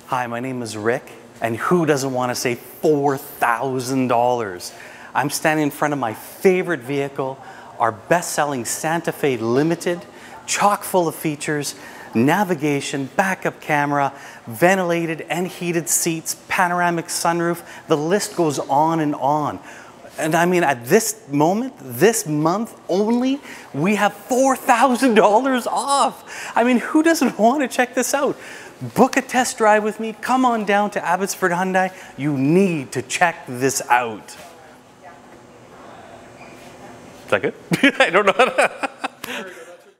Hi, my name is Rick, and who doesn't want to save $4,000? I'm standing in front of my favorite vehicle, our best-selling Santa Fe Limited, chock full of features, navigation, backup camera, ventilated and heated seats, panoramic sunroof, the list goes on and on. And I mean, at this moment, this month only, we have $4,000 off. I mean, who doesn't want to check this out? Book a test drive with me. Come on down to Abbotsford Hyundai. You need to check this out. Is that good? I don't know.